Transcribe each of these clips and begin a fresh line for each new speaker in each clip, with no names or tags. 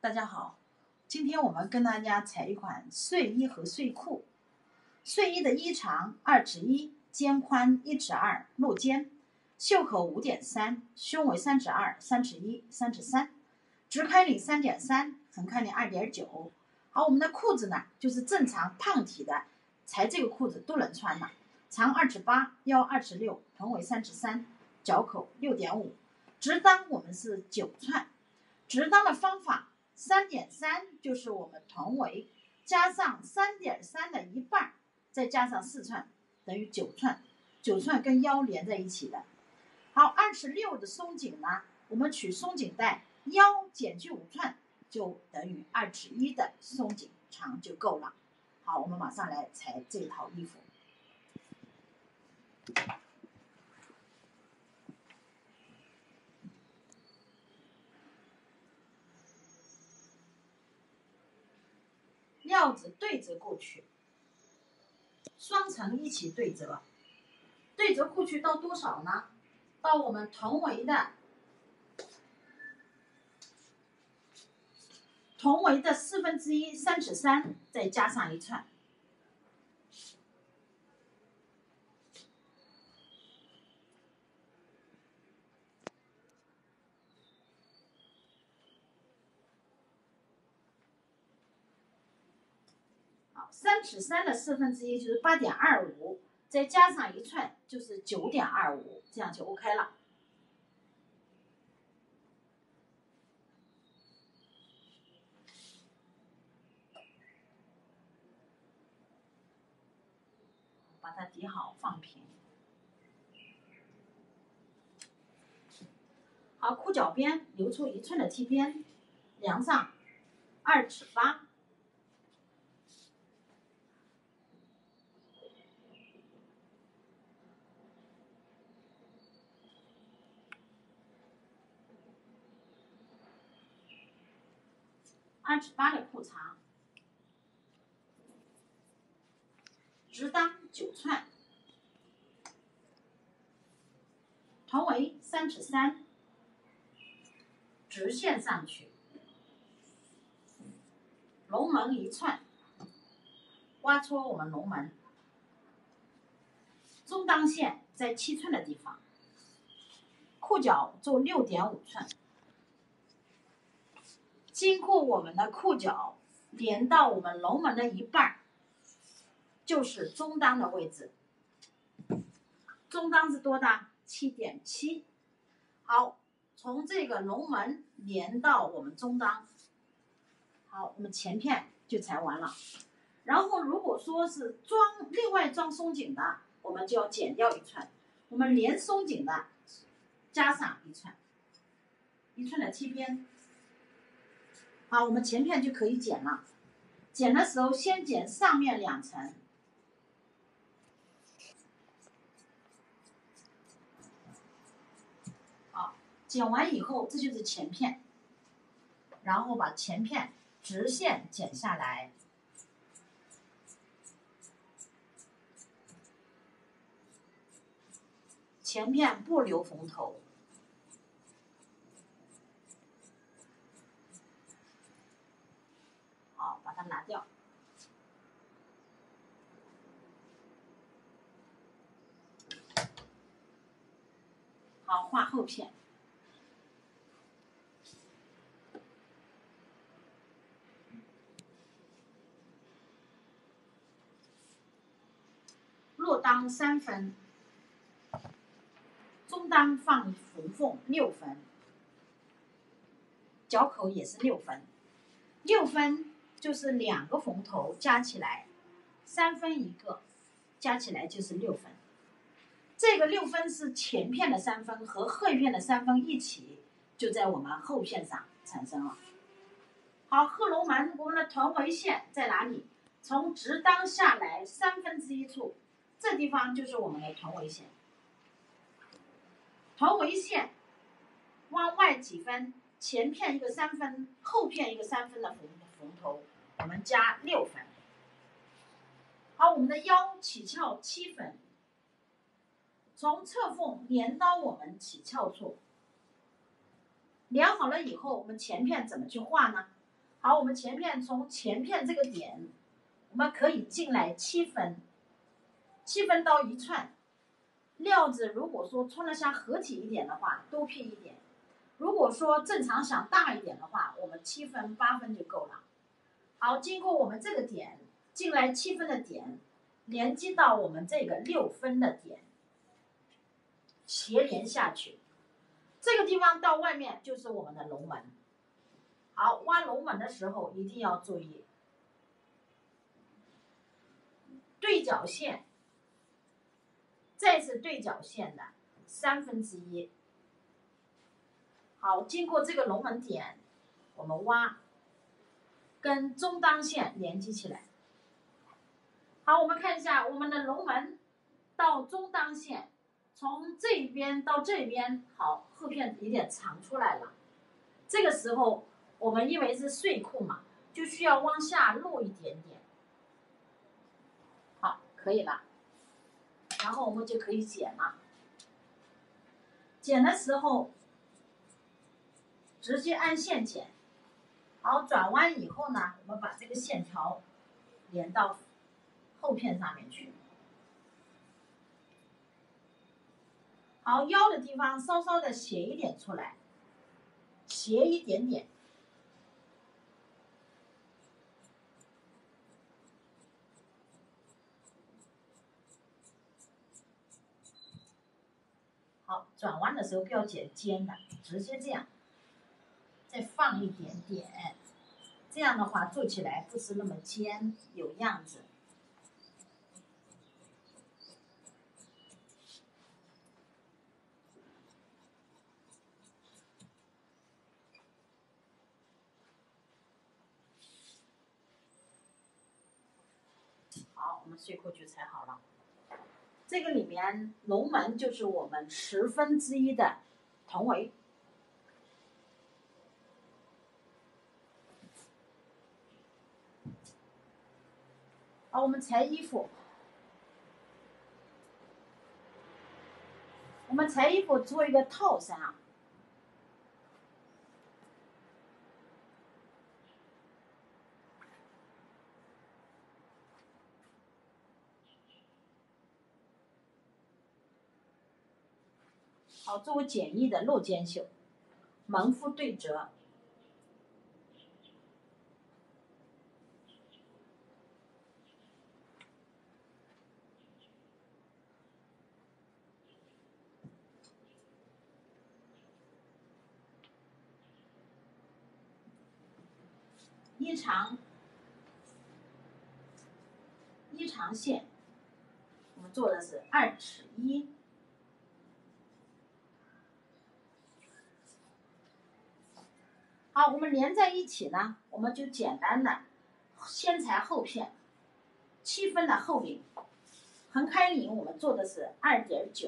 大家好，今天我们跟大家裁一款睡衣和睡裤。睡衣的衣长2尺1，肩宽1尺2，露肩，袖口5.3，胸围3尺2，3尺1，3尺3，直开领3.3，横开领2.9。好，我们的裤子呢，就是正常胖体的，裁这个裤子都能穿的，长2尺8，腰2尺6，臀围3尺3，脚口6.5，直裆我们是9寸。直裆的方法3.3就是我们臀围加上3.3的一半，再加上4寸，等于9寸。9寸跟腰连在一起的。好，2尺6的松紧呢，我们取松紧带，腰减去5寸，就等于2尺1的松紧长就够了。好，我们马上来裁这套衣服。料子对折过去，双层一起对折。对折过去到多少呢？到我们臀围的1/4，3尺3，再加上1寸。好，3尺3的1/4就是8.25，再加上1寸就是9.25，这样就 OK 了。把它抵好，放平。好，裤脚边留出1寸的踢边，量上2尺8。2尺8的裤长，直裆9寸，臀围3尺3，直线上去，龙门1寸，挖戳我们龙门，中裆线在7寸的地方，裤脚做6.5寸，经过我们的裤脚连到我们龙门的一半，就是中裆的位置。中裆是多大？7.7。好，从这个龙门连到我们中裆。好，我们前片就裁完了。然后如果说是另外装松紧的，我们就要减掉1寸。我们连松紧的加上1寸，1寸的踢边。好，我们前片就可以剪了。剪的时候先剪上面2层。好，剪完以后，这就是前片。然后把前片直线剪下来。前片不留缝头。好，把它拿掉。好，画后片。落裆3分，中裆放缝缝6分，脚口也是6分。6分就是2个缝头加起来3分1个，加起来就是6分。这个6分是前片的3分和后片的3分一起，就在我们后片上产生了。好，后龙门我们的臀围线在哪里？从直裆下来1/3处，这地方就是我们的臀围线。臀围线往外几分？前片一个3分，后片一个3分的缝头，我们加6分。好，我们的腰起翘7分，从侧缝连到我们起翘处。量好了以后，我们前片怎么去画呢？ 好，我们从前片这个点，我们可以进来7分，7分到1寸。料子如果说穿的像合体一点的话，多辟一点；如果说正常想大一点的话，我们7分8分就够了。好，经过我们这个点进来7分的点，连接到我们这个6分的点，斜连下去。这个地方到外面就是我们的龙门。好，挖龙门的时候一定要注意对角线，再是对角线的1/3。好，经过这个龙门点，我们挖，跟中当线连接起来。好，我们看一下我们的龙门到中当线，从这边到这边，好，后片有点长出来了。这个时候我们因为是碎裤嘛，就需要往下落一点点。好，可以了。然后我们就可以剪了。剪的时候直接按线剪。好，转弯以后呢，我们把这个线条连到后片上面去。好，腰的地方稍稍的斜一点出来，斜一点点。好，转弯的时候不要剪尖的，直接这样，再放一点点，这样的话做起来不是那么尖，有样子。好，我们碎裤就裁好了。这个里面龙门就是我们1/10的同围。好，我们裁衣服。我们裁衣服做一个套衫啊。好，作为简易的落肩袖，门腹对折。衣长线，我们做的是2尺1。好，我们连在一起呢，我们就简单的先裁后片，7分的后领，横开领我们做的是2.9，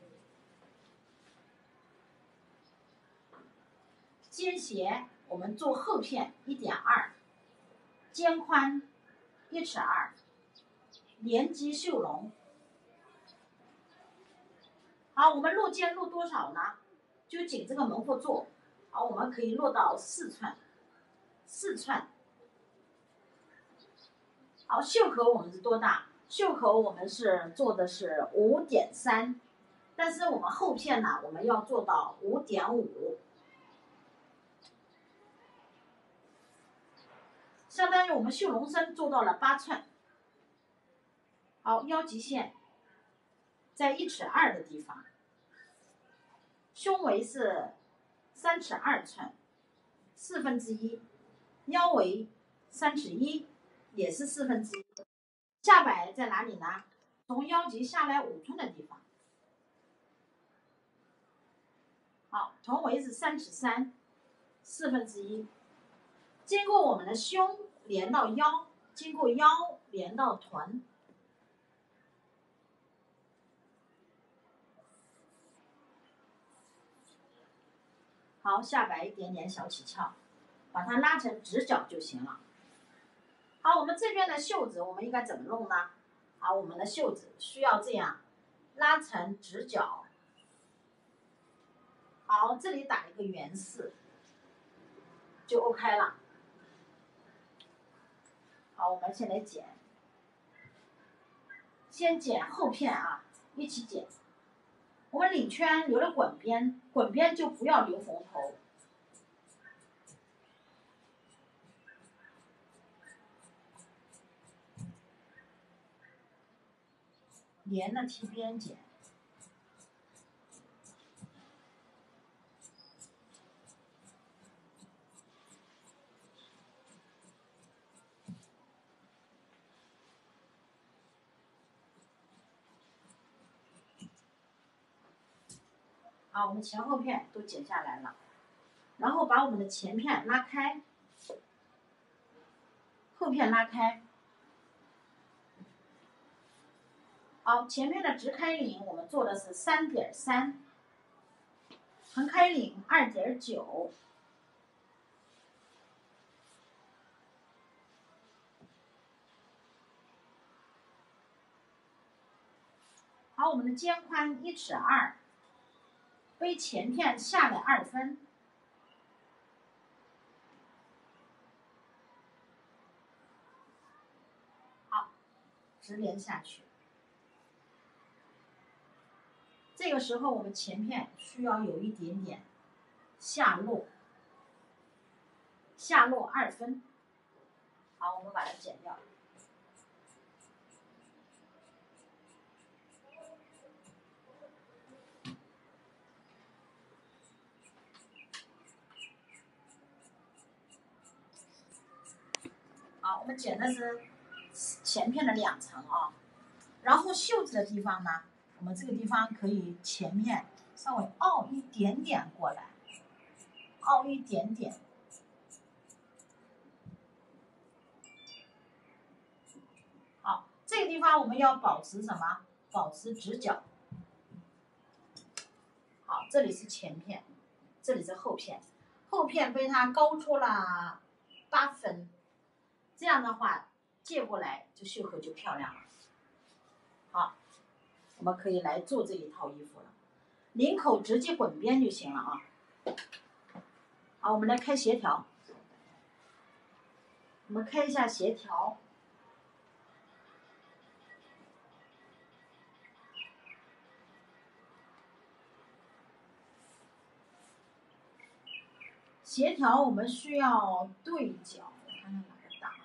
肩斜我们做后片1.2，肩宽1尺2，连击袖笼。好，我们落肩落多少呢？就紧这个门腹做。好，我们可以落到4寸。好，袖口我们是多大？袖口我们是做的是5.3，但是我们后片呢，我们要做到5.5，相当于我们袖笼身做到了8寸。好，腰极线在1尺2的地方，胸围是3尺2寸，1/4，腰围3尺1，也是1/4。下摆在哪里呢？从腰极下来5寸的地方。好，臀围是3尺3，1/4。经过我们的胸连到腰，经过腰连到臀。好，下摆一点点小起翘，把它拉成直角就行了。好，我们这边的袖子我们应该怎么弄呢？好，我们的袖子需要这样拉成直角。好，这里打一个圆4，就 OK 了。 好，我们先来剪，先剪后片啊，一起剪。我们领圈留了滚边，滚边就不要留缝头。连着梯边剪。好，我们前后片都剪下来了，然后把我们的前片拉开，后片拉开。好，前面的直开领我们做的是3.3，横开领2.9。好，我们的肩宽1尺2，背前片下来2分。好，直连下去。这个时候我们前片需要有一点点下落，下落2分。好，我们把它剪掉。好，我们剪的是前片的2层啊，然后袖子的地方呢，我们这个地方可以前面稍微凹一点点过来，凹一点点。好，这个地方我们要保持什么？保持直角。好，这里是前片，这里是后片，后片被它高出了8分，这样的话借过来就袖口就漂亮了。好，我们可以来做这一套衣服了，领口直接滚边就行了啊。好，我们来开协调，我们开一下协调。协调我们需要对角，我看看哪个大。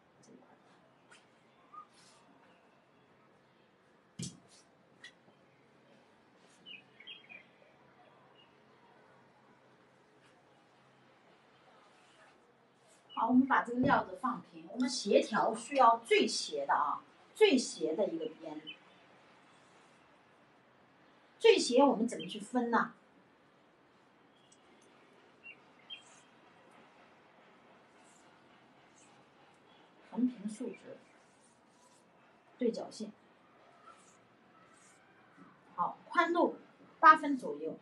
好，我们把这个料子放平。我们协调需要最斜的啊，最斜的一个边。最斜我们怎么去分呢？横平竖直，对角线。好，宽度8分左右。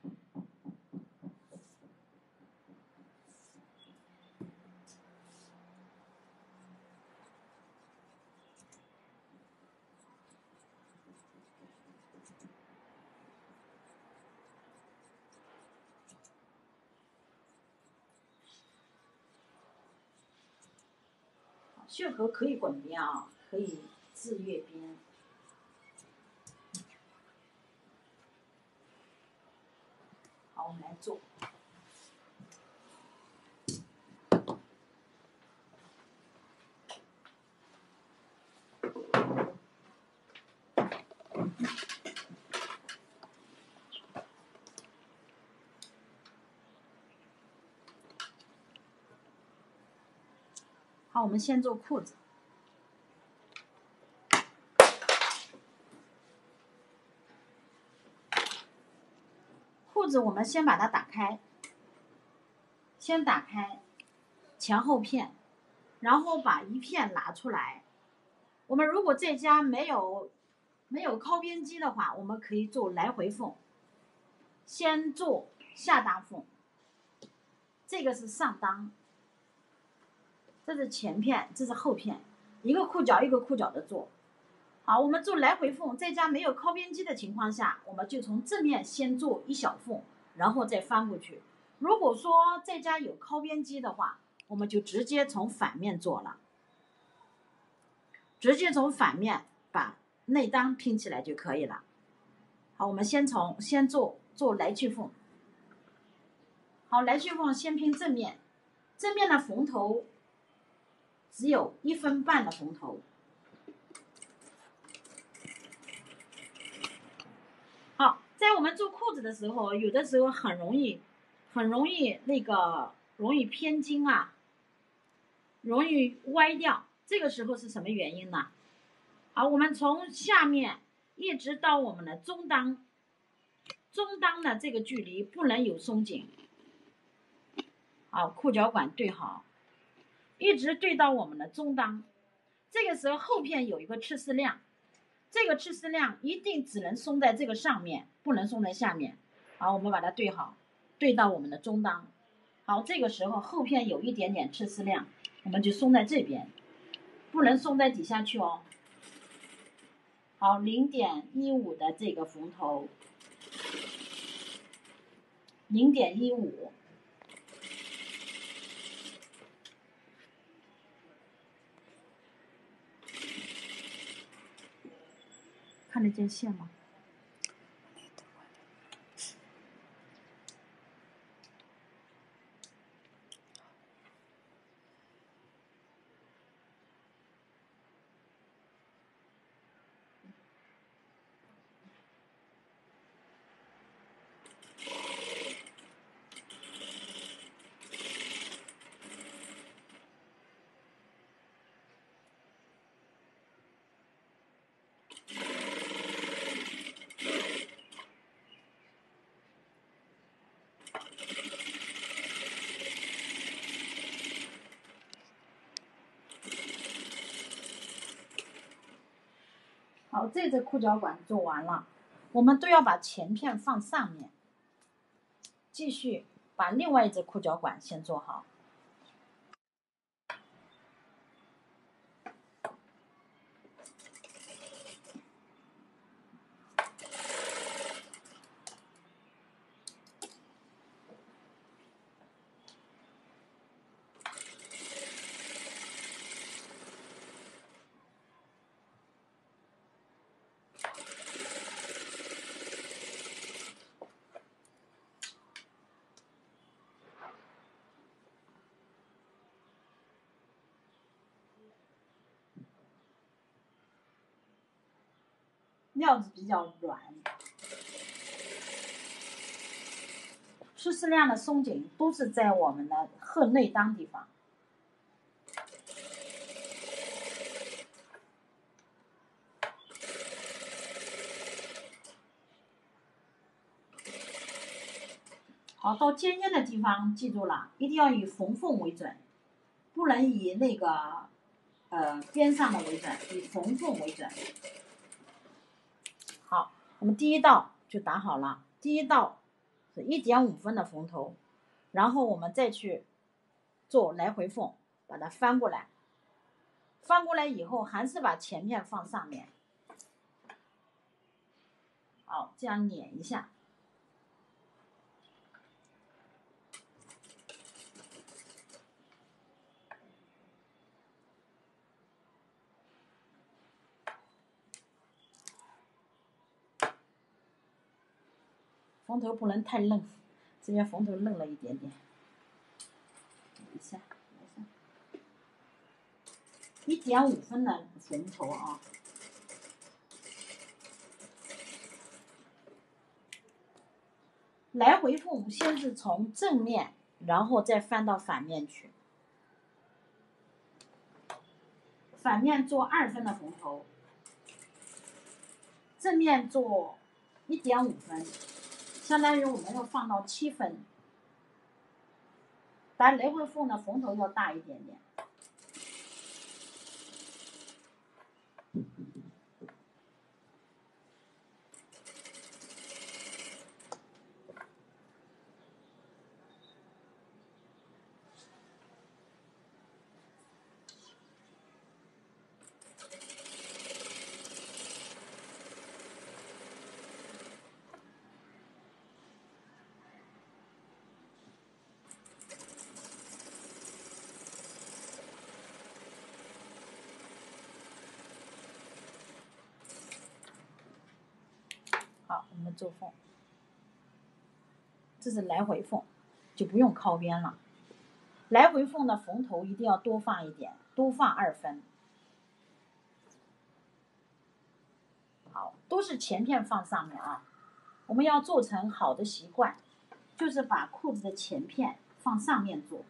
袖口可以滚边啊，可以自越边。好，我们来做。好，我们先做裤子。裤子我们先把它打开，先打开前后片，然后把一片拿出来。我们如果在家没有靠边机的话，我们可以做来回缝，先做下裆缝，这个是上裆，这是前片，这是后片，一个裤脚一个裤脚的做。好，我们做来回缝，在家没有靠边机的情况下，我们就从正面先做一小缝，然后再翻过去。如果说在家有靠边机的话，我们就直接从反面做了。 直接从反面把内裆拼起来就可以了。好，我们先做来去缝。好，来去缝先拼正面，正面的缝头只有1分半的缝头。好，在我们做裤子的时候，有的时候很容易容易偏筋啊，容易歪掉。这个时候是什么原因呢？好，我们从下面一直到我们的中裆的这个距离不能有松紧。好，裤脚管对好，一直对到我们的中裆。这个时候后片有一个吃丝量，这个吃丝量一定只能松在这个上面，不能松在下面。好，我们把它对好，对到我们的中裆。好，这个时候后片有一点点吃丝量，我们就松在这边，不能松在底下去哦。好，0.15的这个缝头，0.15。看得见线吗？好，这只裤脚管做完了，我们都要把前片放上面，继续把另外一只裤脚管先做好。料子比较软，吃丝量的松紧都是在我们的后内裆地方。好，到尖尖的地方记住了，一定要以缝缝为准，不能以那个边上的为准，以缝缝为准。好，我们第一道就打好了，第一道是1.5分的缝头，然后我们再去做来回缝，把它翻过来，翻过来以后还是把前片放上面。好，这样捻一下。缝头不能太嫩，这边缝头嫩了一点点。一下，1.5分的缝头啊。来回缝先是从正面，然后再翻到反面去。反面做2分的缝头，正面做1.5分，相当于我们要放到7分。打来回缝的缝头要大一点点。 做缝，这是来回缝，就不用靠边了。来回缝的缝头一定要多放一点，多放2分。好，都是前片放上面啊。我们要做成好的习惯，就是把裤子的前片放上面做。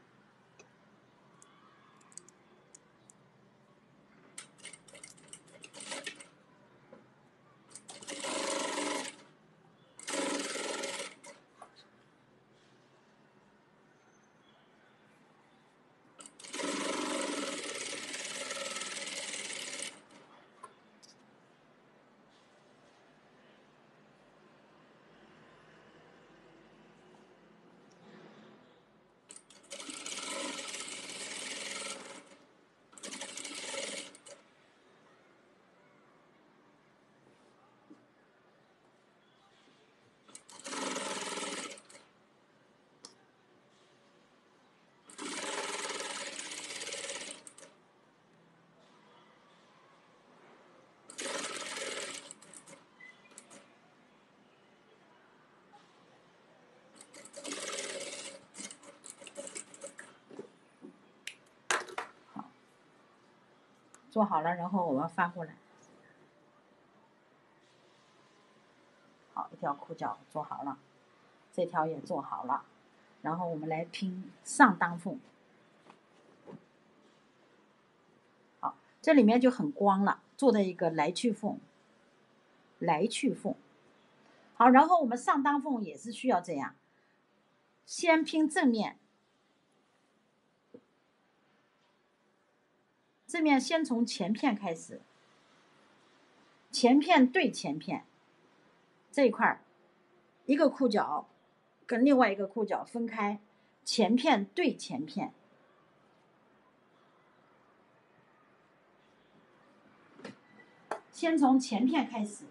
做好了，然后我们翻过来。好，一条裤脚做好了，这条也做好了，然后我们来拼上裆缝。好，这里面就很光了，做的一个来去缝，来去缝。好，然后我们上裆缝也是需要这样，先拼正面，正面先从前片开始，前片对前片，这一块一个裤脚跟另外一个裤脚分开，前片对前片。先从前片开始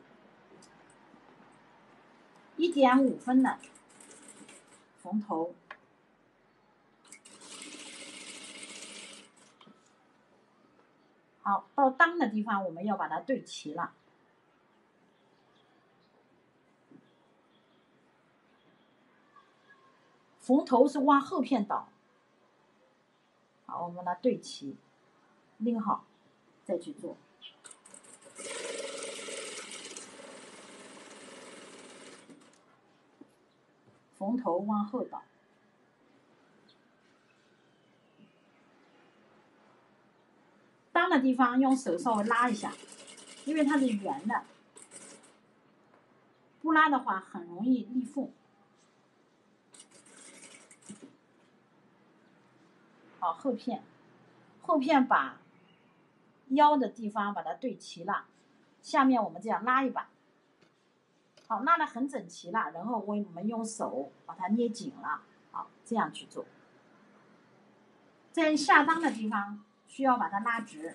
，1.5分的缝头，好，到裆的地方我们要把它对齐了。缝头是往后片倒，好，我们把它对齐，拎好，再去做。缝头往后倒，裆的地方用手稍微拉一下，因为它是圆的，不拉的话很容易裂缝。好，后片把腰的地方把它对齐了，下面我们这样拉一把，好，拉得很整齐了，然后我们用手把它捏紧了，好，这样去做。在下裆的地方需要把它拉直。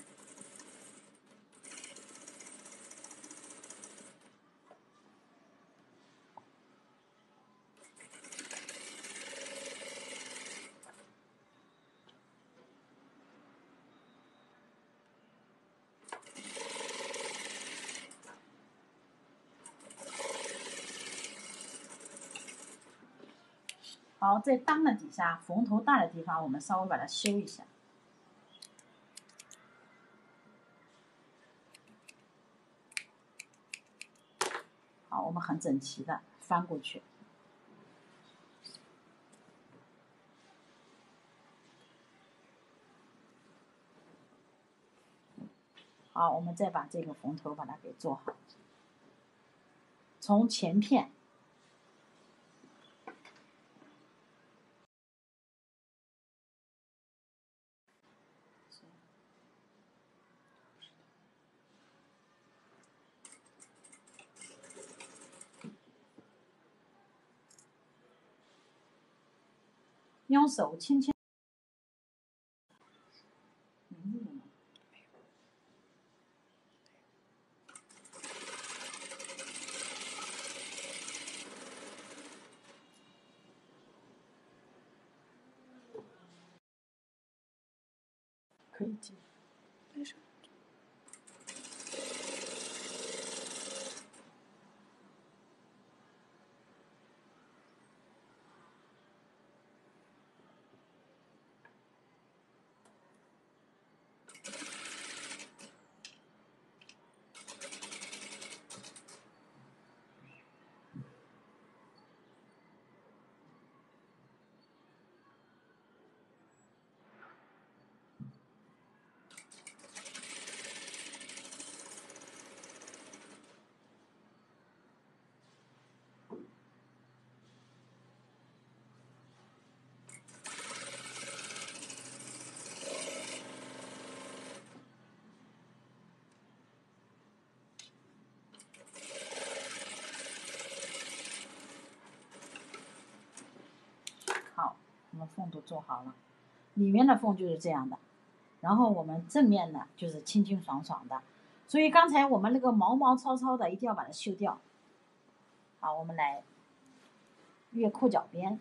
好，在裆的底下缝头大的地方，我们稍微把它修一下。好，我们很整齐的翻过去。好，我们再把这个缝头把它给做好，从前片。用手轻轻。可以接。为什么？ 缝都做好了，里面的缝就是这样的，然后我们正面的就是清清爽爽的，所以刚才我们那个毛毛糙糙的一定要把它修掉。好，我们来越裤脚边。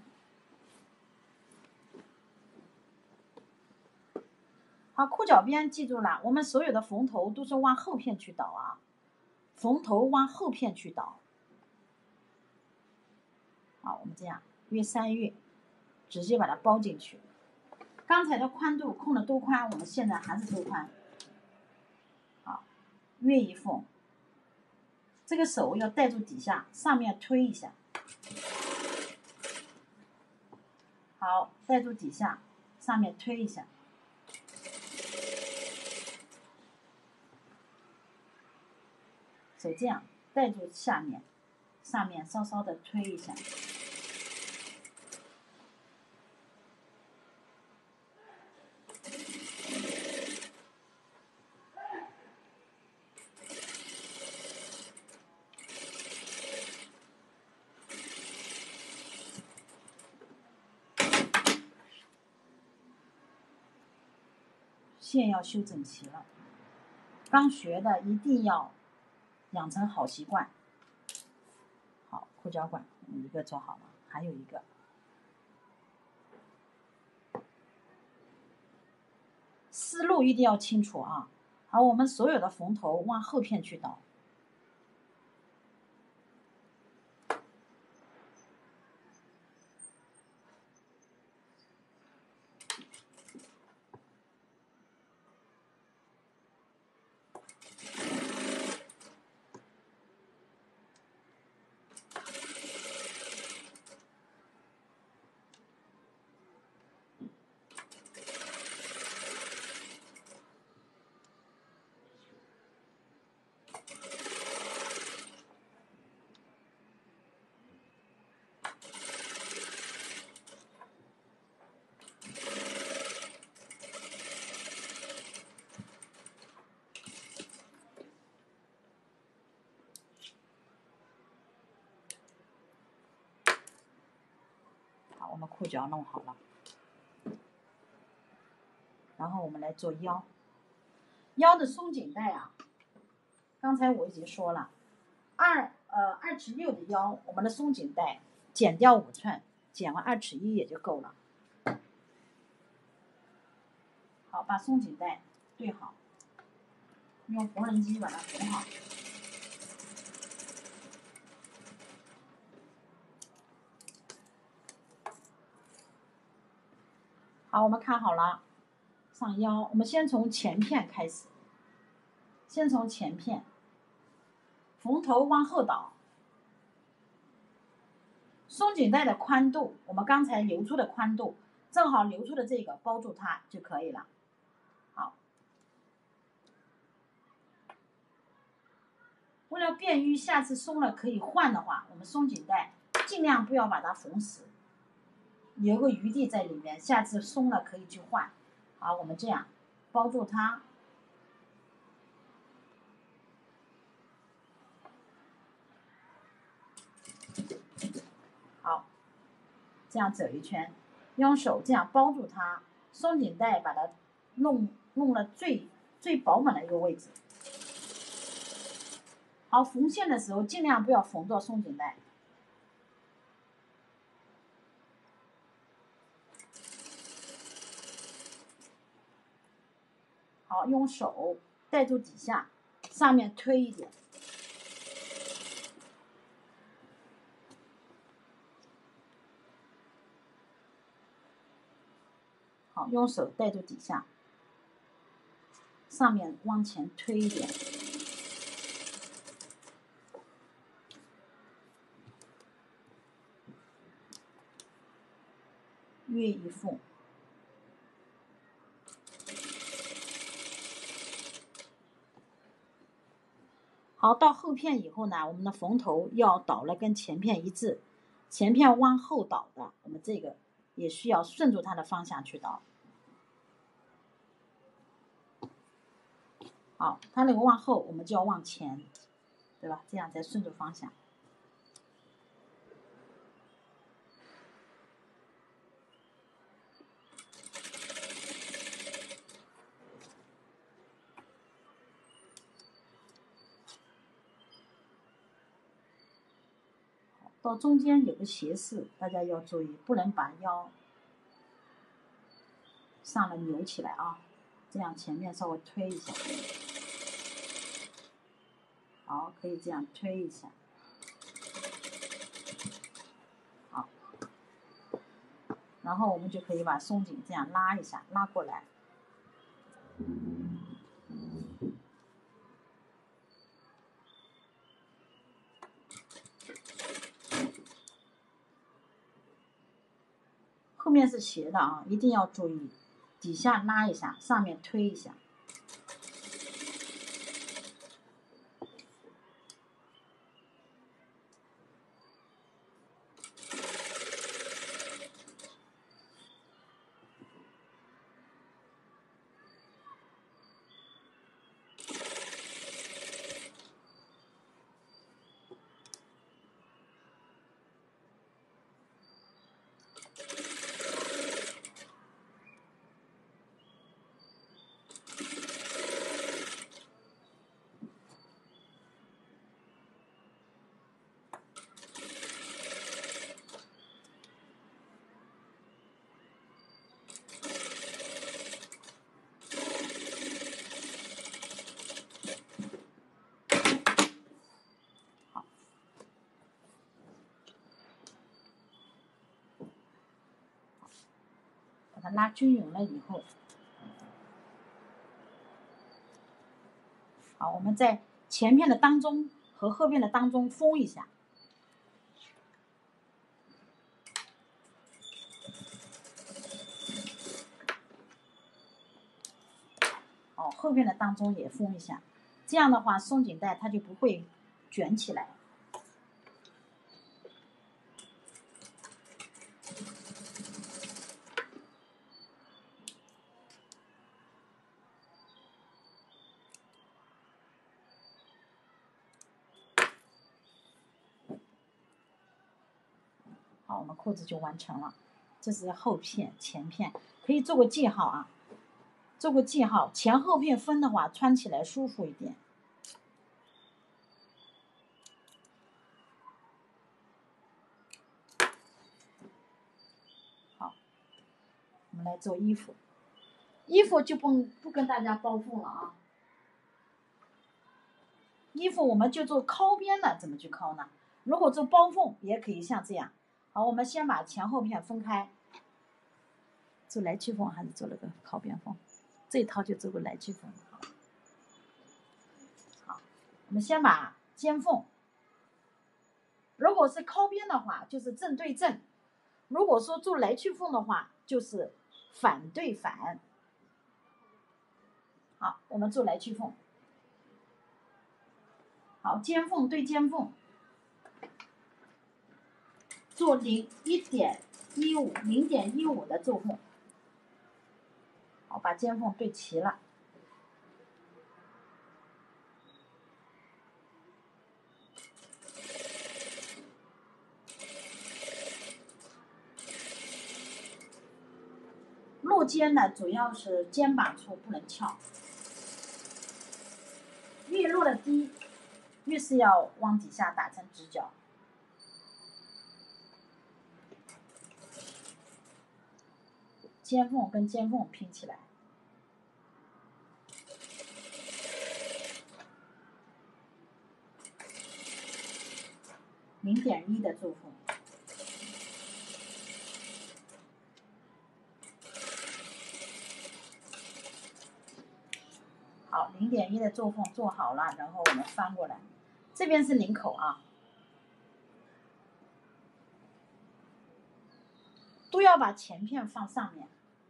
好，裤脚边记住了，我们所有的缝头都是往后片去倒啊，缝头往后片去倒。好，我们这样约3月，直接把它包进去。刚才的宽度空的多宽，我们现在还是多宽。好，约一缝，这个手要带住底下，上面推一下。好，带住底下，上面推一下。手这样带住下面，上面稍稍的推一下。线要修整齐了，刚学的一定要养成好习惯。好，裤脚管一个做好了，还有一个。思路一定要清楚啊！好，我们所有的缝头往后片去倒。我们裤脚弄好了，然后我们来做腰。腰的松紧带啊，刚才我已经说了，2尺6的腰，我们的松紧带减掉5寸，减了2尺1也就够了。好，把松紧带对好，用缝纫机把它缝好。好，我们看好了，上腰，我们先从前片开始，先从前片，缝头往后倒，松紧带的宽度，我们刚才留出的宽度，正好留出的这个包住它就可以了。好，为了便于下次松了可以换的话，我们松紧带尽量不要把它缝死，留个余地在里面，下次松了可以去换。好，我们这样包住它。好，这样走一圈，用手这样包住它，松紧带把它弄了最饱满的一个位置。好，缝线的时候尽量不要缝到松紧带。好，用手带住底下，上面推一点。好，用手带住底下，上面往前推一点。约一缝。好，到后片以后呢，我们的缝头要倒了跟前片一致，前片往后倒的，我们这个也需要顺着它的方向去倒。好，它那个往后，我们就要往前，对吧？这样才顺着方向。 到中间有个斜视，大家要注意，不能把腰上来扭起来啊，这样前面稍微推一下。好，可以这样推一下。好，然后我们就可以把松紧这样拉一下，拉过来。后面是斜的啊，一定要注意，底下拉一下，上面推一下。把它拉均匀了以后，好，我们在前面的当中和后面的当中封一下。哦，后面的当中也封一下，这样的话松紧带它就不会卷起来。好，我们裤子就完成了。这是后片、前片，可以做个记号啊，做个记号。前后片分的话，穿起来舒服一点。好，我们来做衣服。衣服就不跟大家包缝了啊。衣服我们就做靠边的，怎么去靠呢？如果做包缝，也可以像这样。好，我们先把前后片分开。做来去缝还是做了个靠边缝？这一套就做个来去缝。好，我们先把肩缝，如果是靠边的话，就是正对正；如果说做来去缝的话，就是反对反。好，我们做来去缝。好，肩缝对肩缝，做0.15的皱缝。好，把肩缝对齐了。落肩呢，主要是肩膀处不能翘，越落的低，越是要往底下打成直角。肩缝跟肩缝拼起来。0.1的皱缝。好，0.1的皱缝做好了，然后我们翻过来，这边是领口啊，都要把前片放上面。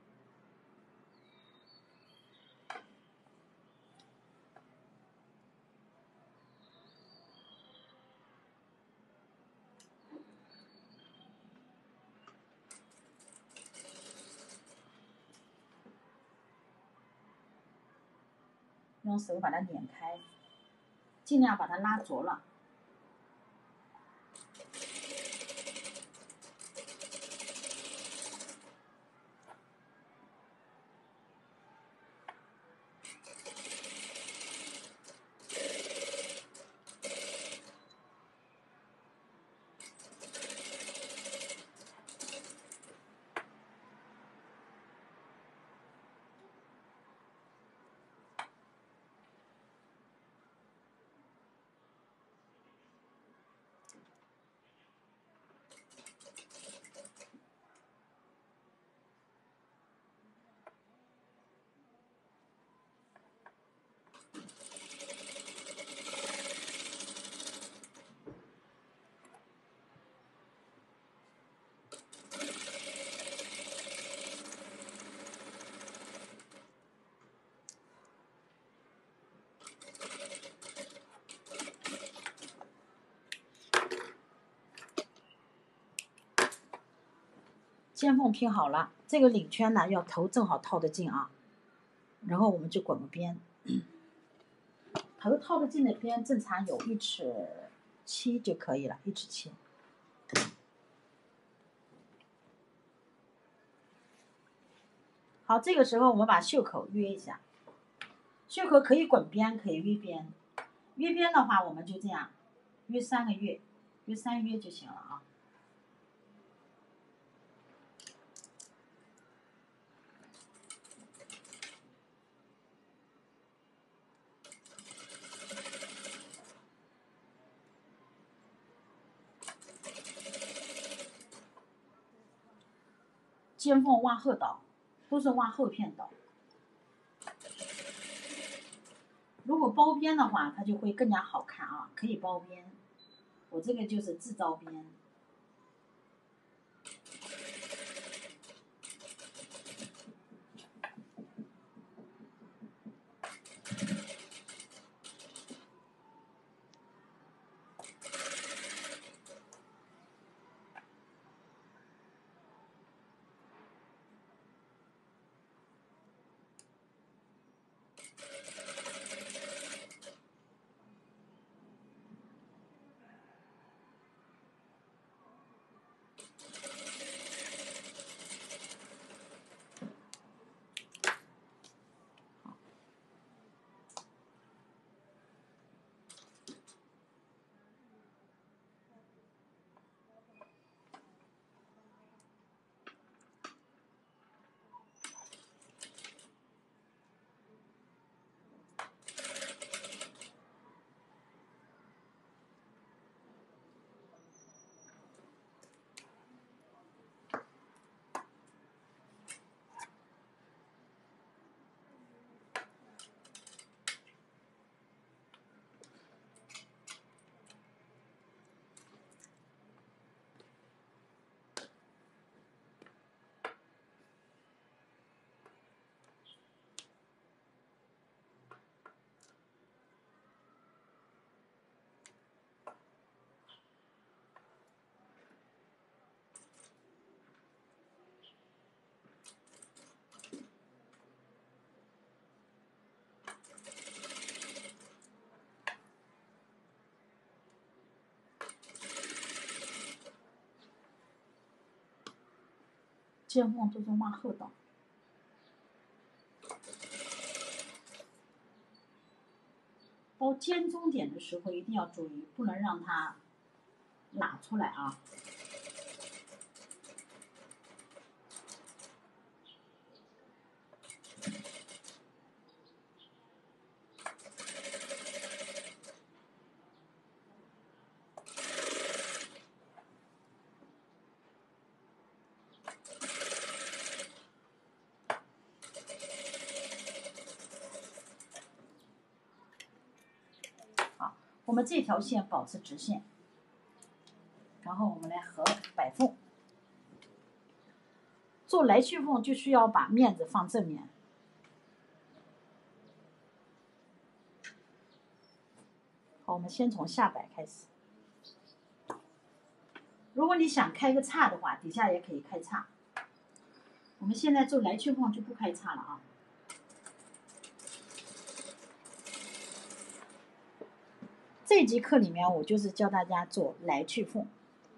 用手把它捻开，尽量把它拉着了。 肩缝拼好了，这个领圈呢要头正好套得进啊，然后我们就滚个边，头套得进的边正常有1.7尺就可以了，1.7尺。好，这个时候我们把袖口约一下，袖口可以滚边，可以约边。约边的话，我们就这样约3个月，约3个月就行了啊。肩缝往后倒，都是往后片倒。如果包边的话，它就会更加好看啊，可以包边。我这个就是自招边。肩缝都是往后倒。包肩中点的时候一定要注意，不能让它拉出来啊。我们这条线保持直线，然后我们来合摆缝。做来去缝就需要把面子放正面。好，我们先从下摆开始。如果你想开个叉的话，底下也可以开叉。我们现在做来去缝就不开叉了啊。这节课里面我就是教大家做来去缝。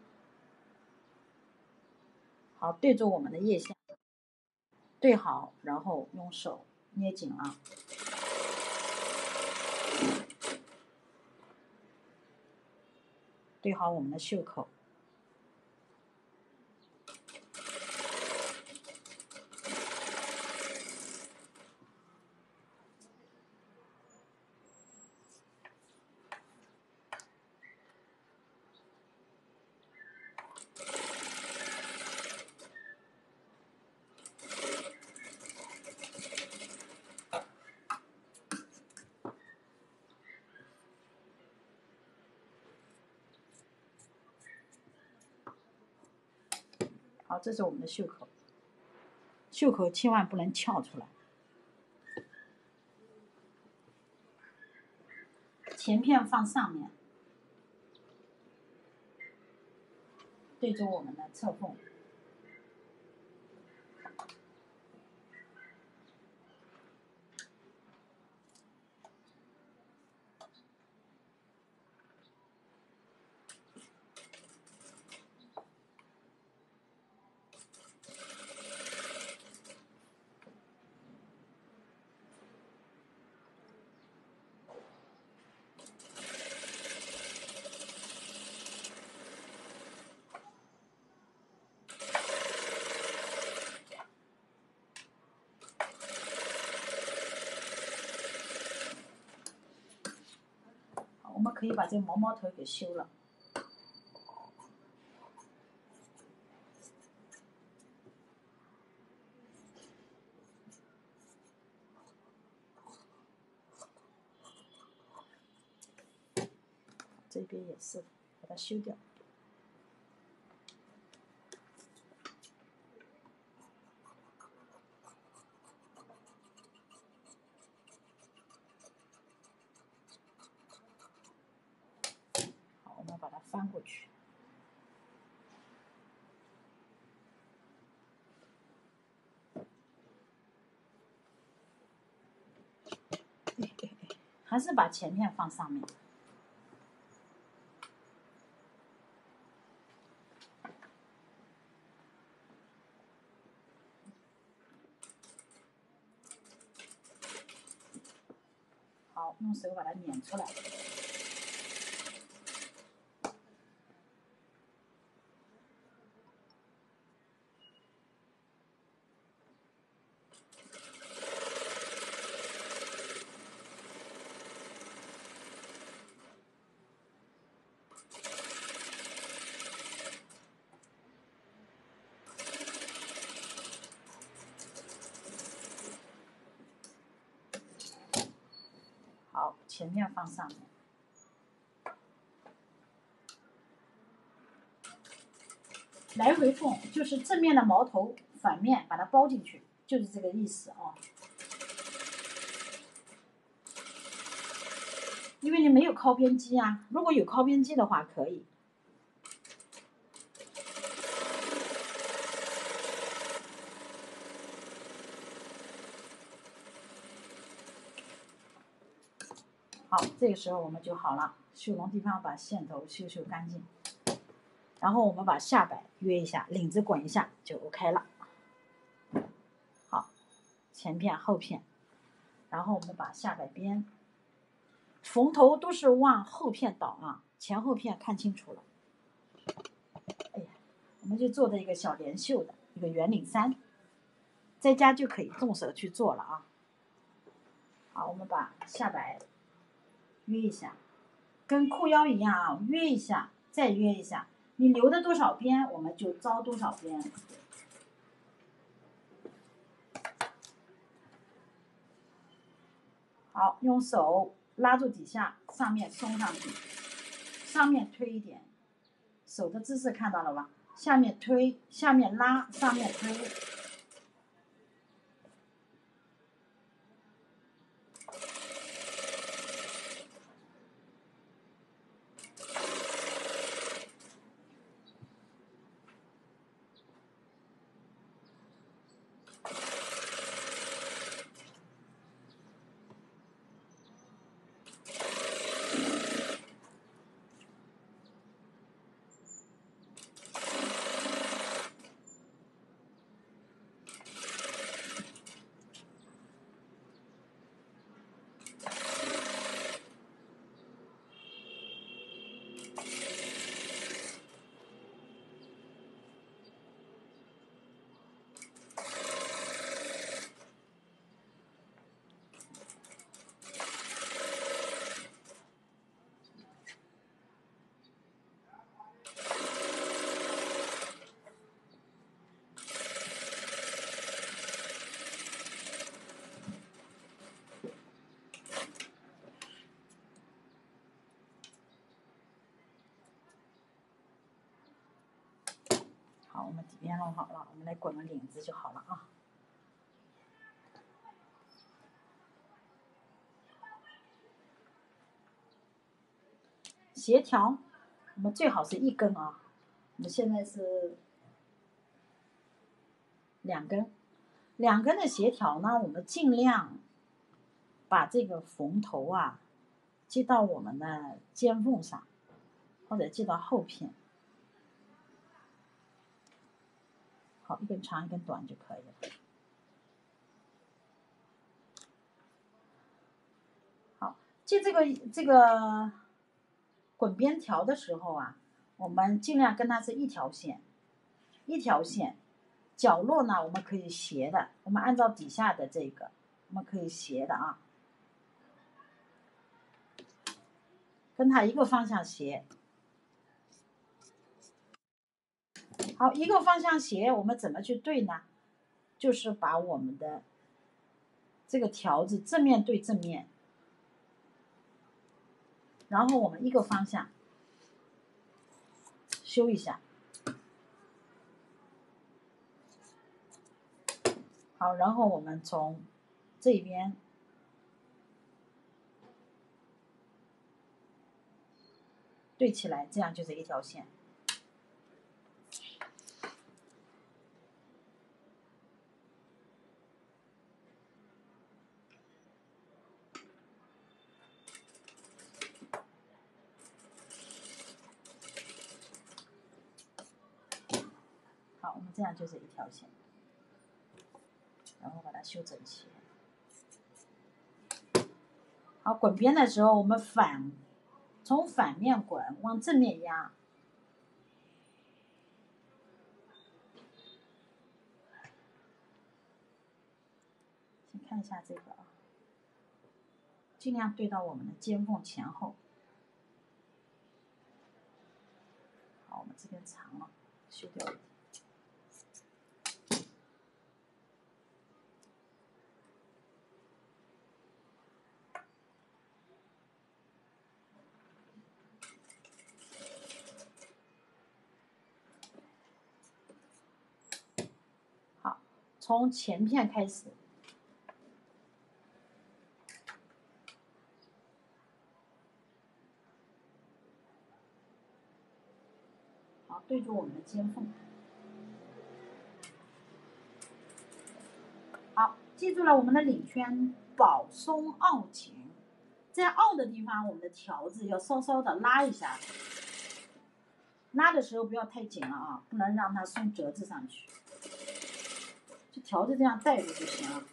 好，对着我们的腋下，对好，然后用手捏紧了。对好我们的袖口。好，这是我们的袖口，袖口千万不能翘出来，前片放上面，对着我们的侧缝。 们可以把这个毛毛头给修了。这边也是，把它修掉。好，我们把它翻过去。还是把前片放上面。好，用手把它捻出来。好，前面放上面。来回缝就是正面的毛头，反面把它包进去，就是这个意思啊。因为你没有靠边机啊，如果有靠边机的话可以。好，这个时候我们就好了，绣龙地方把线头修干净，然后我们把下摆约一下，领子滚一下就 OK 了。好，前片后片，然后我们把下摆边，缝头都是往后片倒啊，前后片看清楚了。哎呀，我们就做的一个小连袖的一个圆领衫，在家就可以动手去做了啊。好，我们把下摆约一下，跟裤腰一样啊，约一下，再约一下。你留的多少边，我们就招多少边。好，用手拉住底下，上面松上去，上面推一点，手的姿势看到了吧？下面推，下面拉，上面推。好，我们底边弄好了，我们来滚个领子就好了啊。协调，我们最好是一根啊，我们现在是2根，2根的协调呢，我们尽量把这个缝头啊接到我们的肩缝上，或者接到后片。好，一根长一根短就可以了。好，接这个滚边条的时候啊，我们尽量跟它是一条线，角落呢我们可以斜的，我们按照底下的这个，我们可以斜的啊。 跟它一个方向斜。好，一个方向斜，我们怎么去对呢？就是把我们的这个条子正面对正面，然后我们一个方向修一下。好，然后我们从这边对起来，这样就是一条线。好，我们这样就是一条线，然后把它修整齐。好，滚边的时候，我们从反面滚，往正面压。先看一下这个啊，尽量对到我们的肩缝前后。好，我们这边长了，修掉一点。好，从前片开始。好，对住我们的肩缝。好，记住了，我们的领圈保松凹紧，在凹的地方，我们的条子要稍稍的拉一下。拉的时候不要太紧了啊，不能让它送折子上去。就条子这样带着就行了。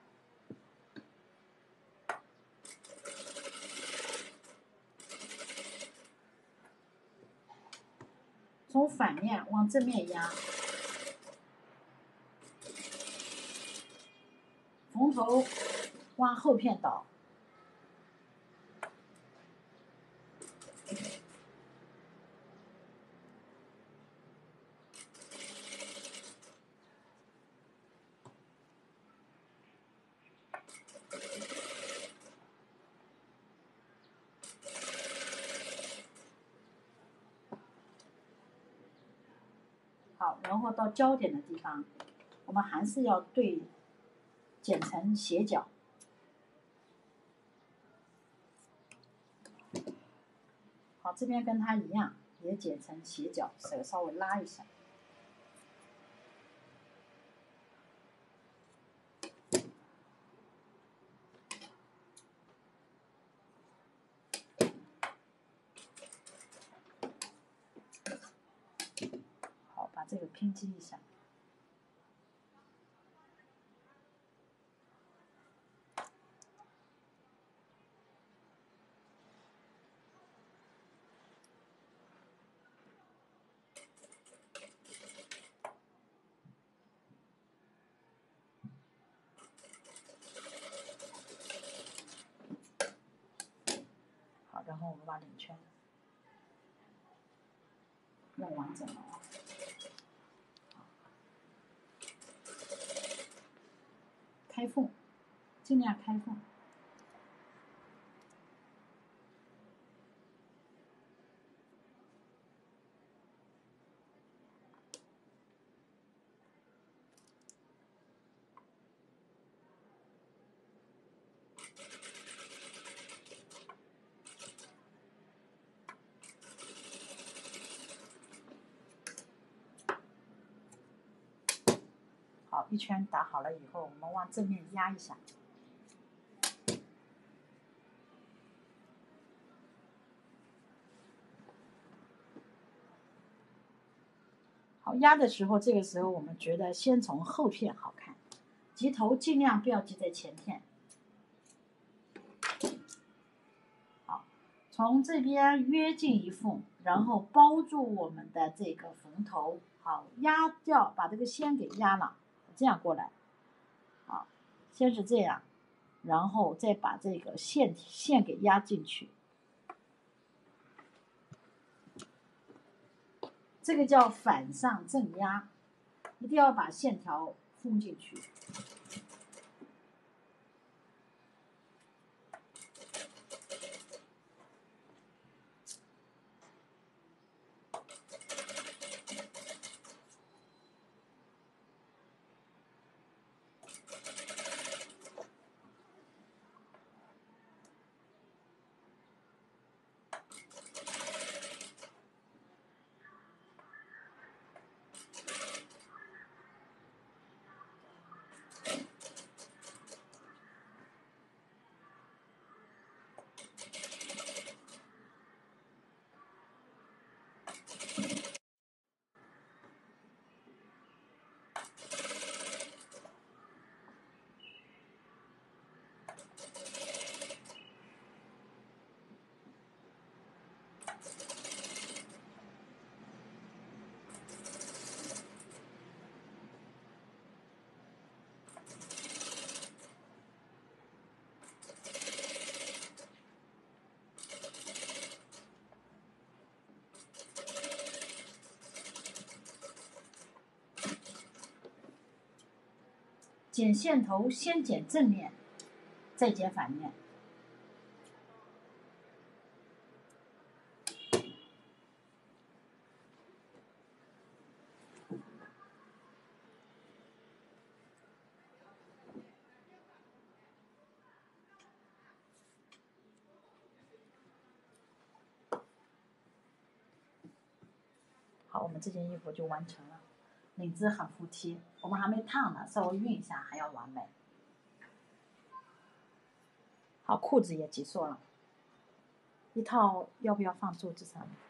从反面往正面压，缝头往后片倒。好，然后到交点的地方，我们还是要剪成斜角。好，这边跟它一样，也剪成斜角，手稍微拉一下。好，把这个拼接一下。好，然后我们把领圈弄完整了。开缝，尽量开缝。好，一圈打好了以后，我们往正面压一下。好，压的时候，这个时候我们觉得先从后片好看，及头尽量不要系在前片。好，从这边约进一缝，然后包住我们的这个缝头。好，压掉，把这个线给压了，这样过来。好，先是这样，然后再把这个线给压进去。 这个叫反上正压，一定要把线条封进去。剪线头先剪正面，再剪反面。好，我们这件衣服就完成了，领子很服帖，我们还没烫呢，稍微熨一下还要完美。好，裤子也结束了，一套要不要放桌子上面？